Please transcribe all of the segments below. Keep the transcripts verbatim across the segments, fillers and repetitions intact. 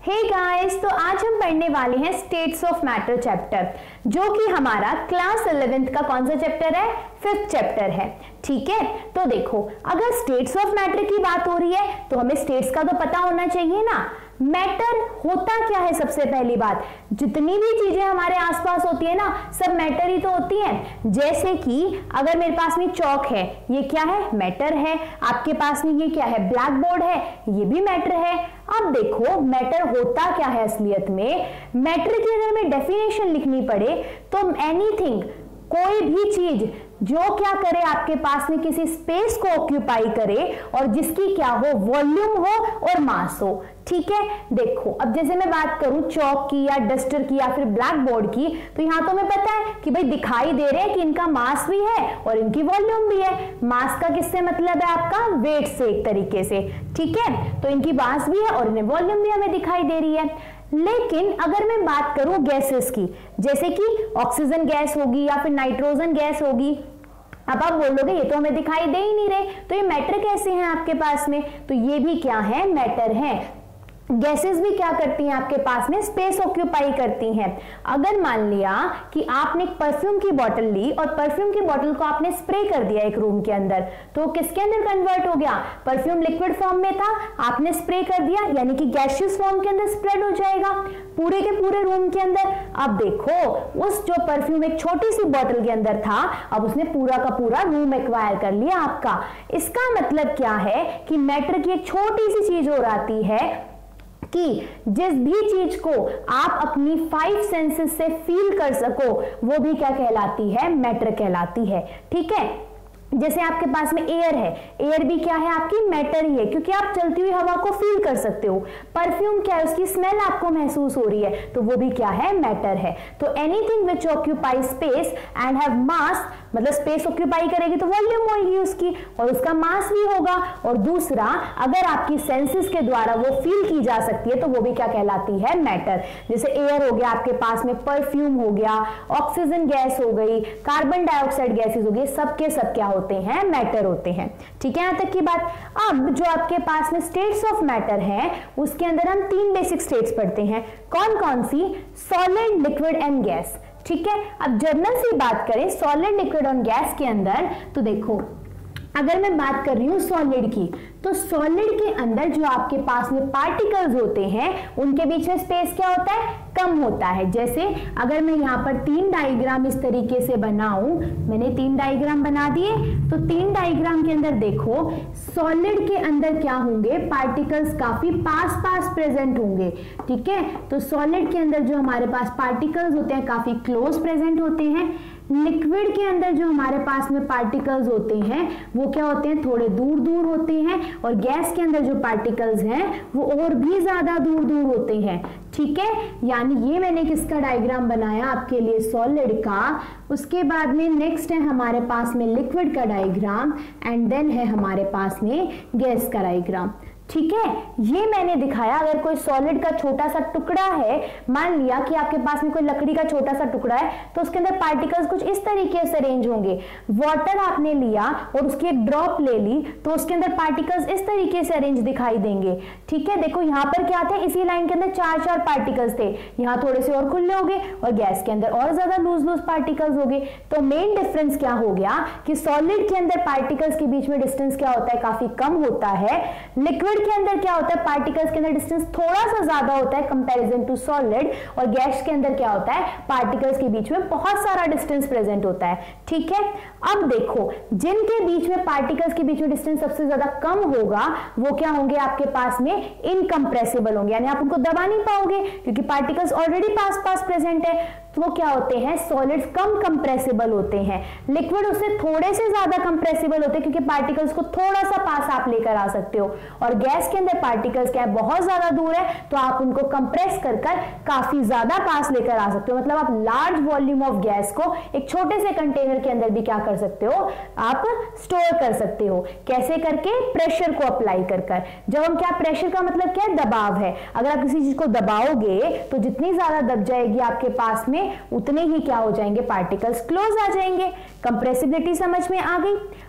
Hey guys, तो आज हम पढ़ने वाले हैं स्टेट्स ऑफ मैटर चैप्टर, जो कि हमारा क्लास इलेवेंथ का कौन सा चैप्टर है? फिफ्थ चैप्टर है। ठीक है, तो देखो, अगर स्टेट्स ऑफ मैटर की बात हो रही है तो हमें स्टेट्स का तो पता होना चाहिए ना। मैटर होता क्या है? सबसे पहली बात, जितनी भी चीजें हमारे आसपास होती है ना, सब मैटर ही तो होती है। जैसे कि अगर मेरे पास में चौक है, ये क्या है? मैटर है। आपके पास में ये क्या है? ब्लैक बोर्ड है, ये भी मैटर है। अब देखो, मैटर होता क्या है असलियत में? मैटर की अगर हमें डेफिनेशन लिखनी पड़े तो एनीथिंग, कोई भी चीज जो क्या करे, आपके पास में किसी स्पेस को ऑक्यूपाई करे और जिसकी क्या हो? वॉल्यूम हो और मास हो। ठीक है, देखो अब जैसे मैं बात करूं चौक की या डस्टर की या फिर ब्लैक बोर्ड की, तो यहां तो हमें पता है कि भाई दिखाई दे रहे हैं कि इनका मास भी है और इनकी वॉल्यूम भी है। मास का किससे मतलब है? आपका वेट से, एक तरीके से। ठीक है, तो इनकी मास भी है और इन्हें वॉल्यूम भी हमें दिखाई दे रही है। लेकिन अगर मैं बात करूं गैसेस की, जैसे कि ऑक्सीजन गैस होगी या फिर नाइट्रोजन गैस होगी, अब आप बोलोगे ये तो हमें दिखाई दे ही नहीं रहे, तो ये मैटर कैसे हैं आपके पास में? तो ये भी क्या है? मैटर है। गैसेस भी क्या करती हैं आपके पास में? स्पेस ऑक्यूपाई करती हैं। अगर मान लिया कि आपने एक परफ्यूम की बोतल ली और परफ्यूम की बोतल को आपने स्प्रे कर दिया एक रूम के अंदर, तो किसके अंदर कन्वर्ट हो गया? परफ्यूम लिक्विड फॉर्म में था, आपने स्प्रे कर दिया, यानी कि गैसियस फॉर्म के अंदर स्प्रेड हो जाएगा पूरे के पूरे रूम के अंदर। अब देखो, उस जो परफ्यूम एक छोटी सी बोतल के अंदर था, अब उसने पूरा का पूरा रूम एक्वायर कर लिया आपका। इसका मतलब क्या है कि मैटर की एक छोटी सी चीज हो जाती है कि जिस भी चीज को आप अपनी फाइव सेंसेस से फील कर सको, वो भी क्या कहलाती है? मैटर कहलाती है। ठीक है, जैसे आपके पास में एयर है, एयर भी क्या है? आपकी मैटर ही है, क्योंकि आप चलती हुई हवा को फील कर सकते हो। परफ्यूम क्या है? उसकी स्मेल आपको महसूस हो रही है, तो वो भी क्या है? मैटर है। तो anything which occupy space and have mass, मतलब स्पेस ऑक्यूपाई करेगी तो वॉल्यूम होगी उसकी और उसका मास भी होगा। और दूसरा, अगर आपकी सेंसेस के द्वारा वो फील की जा सकती है तो वो भी क्या कहलाती है? मैटर। जैसे एयर हो गया आपके पास में, परफ्यूम हो गया, ऑक्सीजन गैस हो गई, कार्बन डाइऑक्साइड गैसेस हो गई, सबके सब क्या होते हैं? मैटर होते हैं। ठीक है, यहां तक की बात। अब जो आपके पास में स्टेट्स ऑफ मैटर है, उसके अंदर हम तीन बेसिक स्टेट्स पढ़ते हैं। कौन कौन सी? Solid, liquid and gas. ठीक है, अब जर्नल से बात करें सॉलिड, लिक्विड और गैस के अंदर, तो देखो अगर मैं बात कर रही हूं सॉलिड की, तो सॉलिड के अंदर जो आपके पास में पार्टिकल्स होते हैं, उनके बीच में स्पेस क्या होता है? कम होता है। जैसे अगर मैं यहाँ पर तीन डायग्राम इस तरीके से बनाऊं, मैंने तीन डायग्राम बना दिए, तो तीन डायग्राम के अंदर देखो सॉलिड के अंदर क्या होंगे? पार्टिकल्स काफी पास पास प्रेजेंट होंगे। ठीक है, तो सॉलिड के अंदर जो हमारे पास पार्टिकल्स होते हैं काफी क्लोज प्रेजेंट होते हैं। लिक्विड के अंदर जो हमारे पास में पार्टिकल्स होते हैं वो क्या होते हैं? थोड़े दूर दूर होते हैं। और गैस के अंदर जो पार्टिकल्स हैं वो और भी ज्यादा दूर दूर होते हैं। ठीक है, यानी ये मैंने किसका डायग्राम बनाया आपके लिए? सॉलिड का। उसके बाद में नेक्स्ट है हमारे पास में लिक्विड का डायग्राम, एंड देन है हमारे पास में गैस का डायग्राम। ठीक है, ये मैंने दिखाया। अगर कोई सॉलिड का छोटा सा टुकड़ा है, मान लिया कि आपके पास में कोई लकड़ी का छोटा सा टुकड़ा है, तो उसके अंदर पार्टिकल्स कुछ इस तरीके से अरेंज होंगे। वाटर आपने लिया और उसकी एक ड्रॉप ले ली, तो उसके अंदर पार्टिकल्स इस तरीके से अरेंज दिखाई देंगे। ठीक है, देखो यहाँ पर क्या थे? इसी लाइन के अंदर चार चार पार्टिकल्स थे, यहाँ थोड़े से और खुले हो गए, और गैस के अंदर और ज्यादा लूज लूज पार्टिकल्स हो गए। तो मेन डिफरेंस क्या हो गया कि सॉलिड के अंदर पार्टिकल्स के बीच में डिस्टेंस क्या होता है? काफी कम होता है। लिक्विड के अंदर क्या होता है? पार्टिकल्स के अंदर डिस्टेंस थोड़ा सा ज्यादा होता है कंपैरिजन टू सॉलिड। और गैस के अंदर क्या होता है? पार्टिकल्स के बीच में बहुत सारा डिस्टेंस प्रेजेंट होता है। ठीक है, अब देखो जिनके बीच में पार्टिकल्स के बीच में डिस्टेंस सबसे ज्यादा कम होगा, वो क्या होंगे? आपके पास में इनकंप्रेसिबल होंगे, यानी आप उनको दबा नहीं पाओगे क्योंकि पार्टिकल्स ऑलरेडी पास पास प्रेजेंट है। तो वो क्या होते हैं? सॉलिड्स कम कंप्रेसिबल होते हैं। लिक्विड उससे थोड़े से ज्यादा कंप्रेसिबल होते हैं क्योंकि पार्टिकल्स को थोड़ा सा पास आप लेकर आ सकते हो। और गैस के अंदर पार्टिकल्स क्या है? बहुत ज्यादा दूर है, तो आप उनको कंप्रेस कर कर काफी ज्यादा पास लेकर आ सकते हो। मतलब आप लार्ज वॉल्यूम ऑफ गैस को एक छोटे से कंटेनर के अंदर भी क्या कर सकते हो? आप स्टोर कर सकते हो। कैसे करके? प्रेशर को अप्लाई कर कर। जब हम क्या, प्रेशर का मतलब क्या है? दबाव है। अगर आप किसी चीज को दबाओगे तो जितनी ज्यादा दब जाएगी आपके पास में, उतने ही क्या हो जाएंगे? पार्टिकल्स क्लोज आ जाएंगे। कंप्रेसिबिलिटी समझ में आ गई।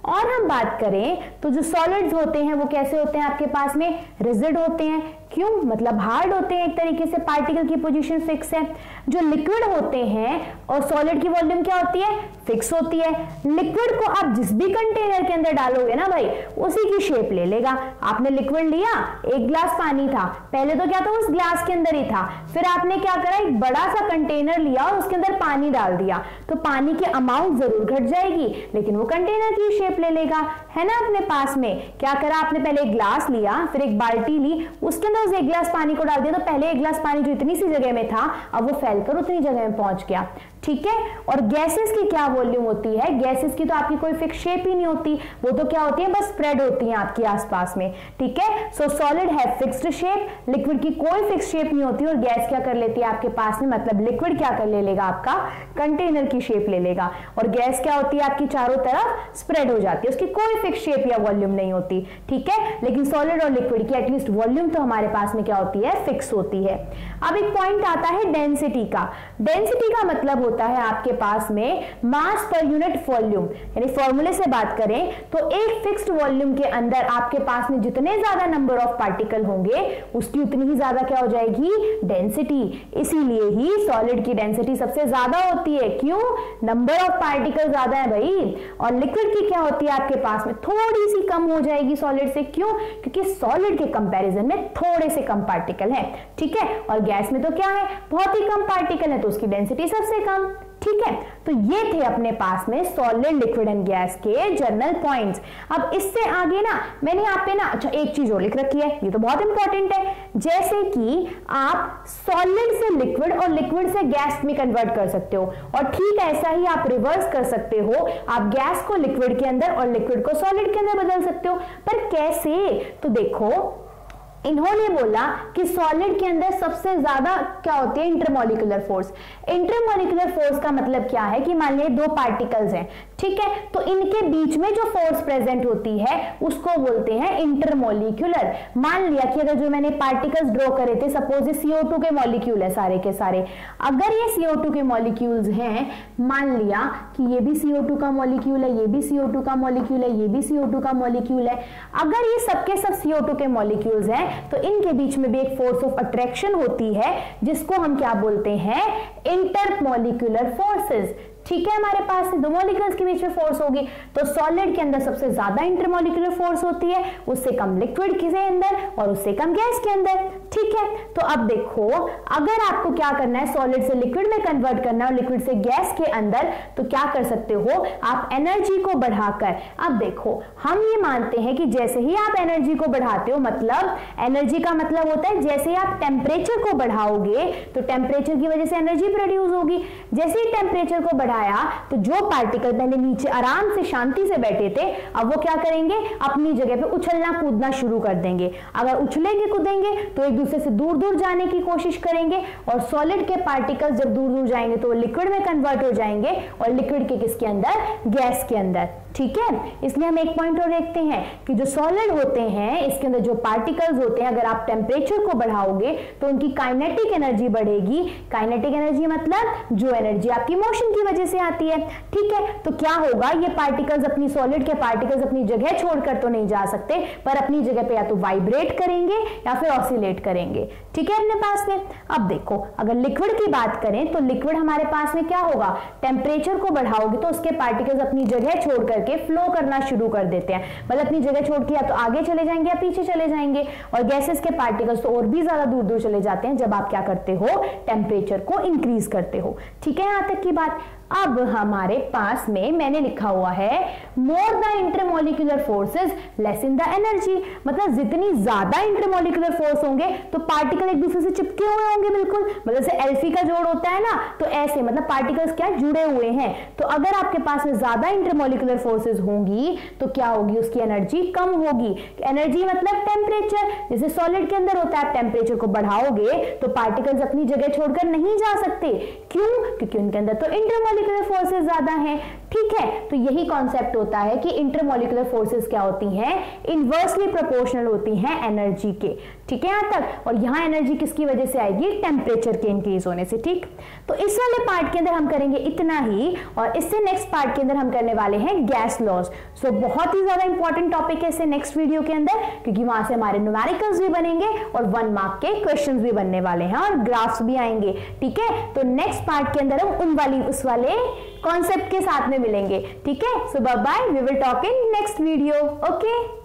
और हम बात करें तो जो सॉलिड्स होते हैं वो कैसे होते हैं आपके पास में, रिजिड होते हैं। क्यों, मतलब हार्ड होते हैं, एक तरीके से पार्टिकल की पोजीशन फिक्स है। जो लिक्विड होते हैं और सॉलिड की वॉल्यूम क्या होती है, फिक्स होती है। लिक्विड को आप जिस भी कंटेनर के अंदर डालोगे ना भाई, उसी की शेप ले लेगा। आपने लिक्विड लिया, एक ग्लास पानी था, पहले तो क्या था उस ग्लास के अंदर ही था, फिर आपने क्या करा, एक बड़ा सा कंटेनर लिया और उसके अंदर पानी डाल दिया, तो पानी की अमाउंट जरूर घट जाएगी लेकिन वो कंटेनर की शेप ले लेगा, है ना। अपने पास में क्या करा आपने, पहले एक ग्लास लिया, फिर एक बाल्टी ली, उसके अंदर उस एक गिलास पानी को डाल दिया, तो पहले एक गिलास पानी जो इतनी सी जगह में था अब वो फैलकर उतनी जगह में पहुंच गया, ठीक है। और गैसेस की क्या वॉल्यूम होती है, गैसेस की तो आपकी कोई फिक्स शेप ही नहीं होती, वो तो क्या होती है, बस स्प्रेड होती है आपके आसपास में, ठीक है। सो सॉलिड है फिक्स्ड शेप, लिक्विड की कोई फिक्स शेप नहीं होती, और गैस क्या कर लेती है आपके पास में, मतलब लिक्विड क्या कर ले लेगा आपका, कंटेनर की शेप ले लेगा, और गैस क्या होती है आपकी चारों तरफ स्प्रेड हो जाती है, उसकी कोई फिक्स शेप या वॉल्यूम नहीं होती, ठीक है। लेकिन सॉलिड और लिक्विड की एटलीस्ट वॉल्यूम तो हमारे पास में क्या होती है, फिक्स होती है। अब एक पॉइंट आता है डेंसिटी का। डेंसिटी का मतलब होता है आपके पास में मास पर यूनिट वॉल्यूम, यानी फॉर्मूले से बात करें तो एक फिक्स्ड वॉल्यूम के अंदर आपके पास में जितने ज्यादा नंबर ऑफ पार्टिकल होंगे उसकी उतनी ही ज्यादा क्या हो जाएगी, डेंसिटी। इसीलिए ही सॉलिड की डेंसिटी सबसे ज्यादा होती है। क्यों, नंबर ऑफ पार्टिकल ज्यादा है भाई, और लिक्विड की क्या होती है आपके पास में, थोड़ी सी कम हो जाएगी सॉलिड से। क्यों, क्योंकि सॉलिड के कंपैरिजन में थोड़े से कम पार्टिकल है, ठीक है। और गैस में तो क्या है, बहुत ही कम पार्टिकल है, तो उसकी डेंसिटी सबसे कम, ठीक है। तो ये थे अपने पास में सॉलिड, लिक्विड एंड गैस के जनरल पॉइंट्स। अब इससे आगे ना मैंने यहाँ पे ना अच्छा एक चीज और लिख रखी है, ये तो बहुत इंपॉर्टेंट है, जैसे कि आप सॉलिड से लिक्विड और लिक्विड से गैस में कन्वर्ट कर सकते हो, और ठीक ऐसा ही आप रिवर्स कर सकते हो, आप गैस को लिक्विड के अंदर और लिक्विड को सॉलिड के अंदर बदल सकते हो। पर कैसे, तो देखो इन्होंने बोला कि सॉलिड के अंदर सबसे ज्यादा क्या होती है, इंटरमॉलिक्यूलर फोर्स। इंटरमॉलिक्यूलर फोर्स का मतलब क्या है कि मान लीजिए दो पार्टिकल्स हैं, ठीक है, तो इनके बीच में जो फोर्स प्रेजेंट होती है उसको बोलते हैं इंटरमॉलिक्यूलर। मान लिया कि अगर जो मैंने पार्टिकल्स ड्रॉ करे थे, सपोज ये सी ओ टू के मॉलिक्यूल है सारे के सारे, अगर ये सी ओ टू के मॉलिक्यूल्स हैं, मान लिया कि ये भी सी ओ टू का मॉलिक्यूल है, ये भी सी ओ टू का मॉलिक्यूल है, ये भी सी ओ टू का मॉलिक्यूल है, अगर ये सबके सब सी ओ टू के मॉलिक्यूल्स हैं तो इनके बीच में भी एक फोर्स ऑफ अट्रैक्शन होती है जिसको हम क्या बोलते हैं, इंटरमॉलिक्यूलर फोर्सेस, ठीक है। हमारे पास दो मॉलिक्यूल्स के बीच में फोर्स होगी, तो सॉलिड के अंदर सबसे ज्यादा इंटरमॉलिक्यूलर फोर्स होती है, उससे कम लिक्विड के अंदर और उससे कम गैस के अंदर, ठीक है। तो अब देखो अगर आपको क्या करना है, सॉलिड से लिक्विड में कन्वर्ट करना है और लिक्विड से गैस के अंदर, तो क्या कर सकते हो आप, एनर्जी को बढ़ाकर। अब देखो हम ये मानते हैं कि जैसे ही आप एनर्जी को बढ़ाते हो, मतलब एनर्जी का मतलब होता है जैसे ही आप टेम्परेचर को बढ़ाओगे तो टेम्परेचर की वजह से एनर्जी प्रोड्यूस होगी। जैसे ही टेम्परेचर को बढ़ाया तो जो पार्टिकल पहले नीचे आराम से शांति से बैठे थे, अब वो क्या करेंगे, अपनी जगह पे उछलना कूदना शुरू कर देंगे। अगर उछलेंगे कूदेंगे तो एक दूसरे से दूर दूर जाने की कोशिश करेंगे, और सॉलिड के पार्टिकल्स जब दूर दूर जाएंगे तो वो लिक्विड में कन्वर्ट हो जाएंगे, और लिक्विड के किसके अंदर, गैस के अंदर, ठीक है। इसलिए हम एक पॉइंट और देखते हैं कि जो सॉलिड होते हैं इसके अंदर जो पार्टिकल्स होते हैं, अगर आप टेम्परेचर को बढ़ाओगे तो उनकी काइनेटिक एनर्जी बढ़ेगी। काइनेटिक एनर्जी मतलब जो एनर्जी आपकी मोशन की वजह से आती है, ठीक है। तो क्या होगा, ये पार्टिकल्स अपनी, सॉलिड के पार्टिकल्स अपनी जगह छोड़कर तो नहीं जा सकते, पर अपनी जगह पे या तो वाइब्रेट करेंगे या फिर ऑसिलेट करेंगे, ठीक है, अपने पास में। अब देखो अगर लिक्विड की बात करें तो लिक्विड हमारे पास में क्या होगा, टेम्परेचर को बढ़ाओगे तो उसके पार्टिकल्स अपनी जगह छोड़कर के फ्लो करना शुरू कर देते हैं, मतलब अपनी जगह छोड़ के या तो आगे चले जाएंगे या पीछे चले जाएंगे, और गैसेस के पार्टिकल्स तो और भी ज्यादा दूर दूर चले जाते हैं जब आप क्या करते हो, टेम्परेचर को इंक्रीज करते हो, ठीक है, यहां तक की बात। अब हमारे पास में मैंने लिखा हुआ है more the intermolecular forces less in the energy, मतलब जितनी ज्यादा इंटरमॉलिक्यूलर फोर्स होंगे तो पार्टिकल एक दूसरे से चिपके हुए होंगे, बिल्कुल, मतलब जैसे एल्फी का जोड़ होता है ना, तो ऐसे मतलब पार्टिकल्स क्या जुड़े हुए हैं। तो अगर आपके पास में ज्यादा इंटरमॉलिक्यूलर फोर्सेस होंगी तो क्या होगी, उसकी एनर्जी कम होगी। एनर्जी मतलब टेम्परेचर, जैसे सॉलिड के अंदर होता है, टेम्परेचर को बढ़ाओगे तो पार्टिकल्स अपनी जगह छोड़कर नहीं जा सकते। क्यों, क्योंकि उनके अंदर तो इंटरमॉलिक्यूलर फोर्सेस ज्यादा हैं, ठीक है, तो यही कॉन्सेप्ट होता है कि इंटरमोलिकुलर फोर्सेस क्या होती हैं, इनवर्सली प्रोपोर्शनल होती हैं एनर्जी के। ठीक है यहां तक, और यहां एनर्जी किसकी वजह से आएगी, टेम्परेचर के इंक्रीज होने से। ठीक, तो इस वाले पार्ट के अंदर हम करेंगे इतना ही, और इससे नेक्स्ट पार्ट के अंदर हम करने वाले हैं गैस लॉज। सो बहुत ही ज्यादा इंपॉर्टेंट टॉपिक है इससे नेक्स्ट वीडियो के अंदर, क्योंकि वहां से हमारे न्यूमेरिकल्स भी बनेंगे और वन मार्क के क्वेश्चंस भी बनने वाले हैं और ग्राफ्स भी आएंगे। ठीक है, तो नेक्स्ट पार्ट के अंदर हम उन वाली उस वाले कॉन्सेप्ट के साथ में मिलेंगे। ठीक है, so bye bye, we will talk in next video. Okay.